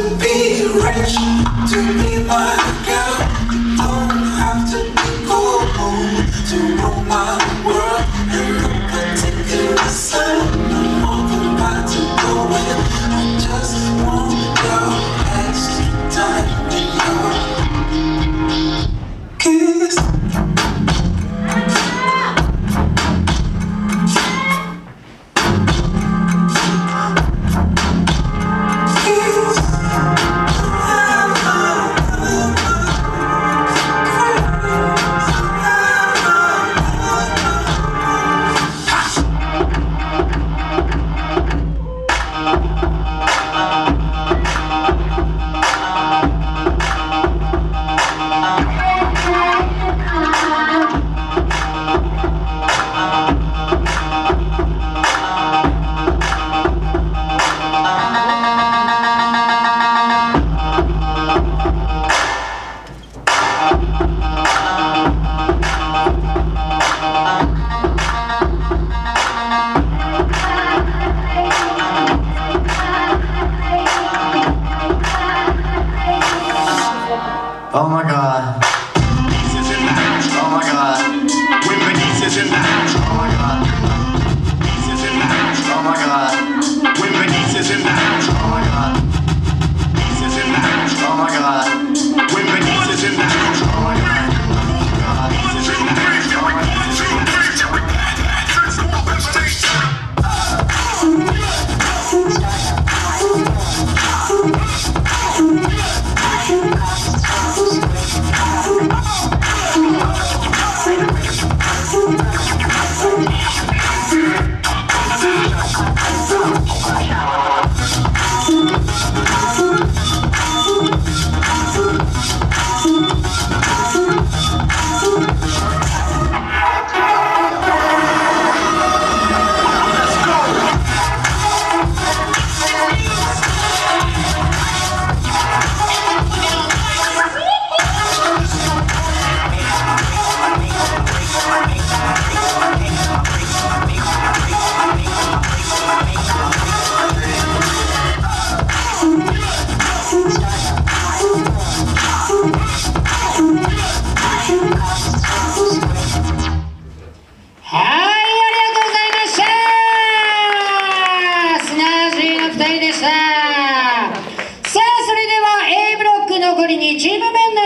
be rich to be my girl. You don't have to be cool to rule my world. And no particular sign, I'm open by to go with. I just want your extra time and your kiss. Oh my god. Oh my god. Oh my god. Oh my god. Oh my god. Oh my はい、ありがとうございました。スナージーの2人でした。さあ、それでは A ブロック残り2チーム目。